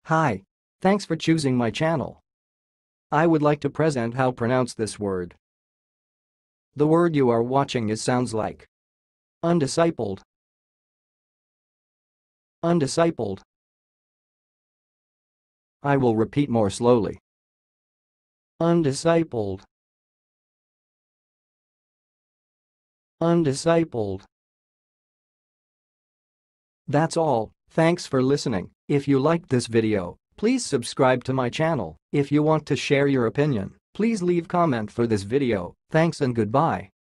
Hi. Thanks for choosing my channel. I would like to present how pronounce this word. The word you are watching sounds like undiscipled. Undiscipled. I will repeat more slowly. Undiscipled. Undiscipled. That's all. Thanks for listening. If you liked this video, please subscribe to my channel. If you want to share your opinion, please leave comment for this video. Thanks and goodbye.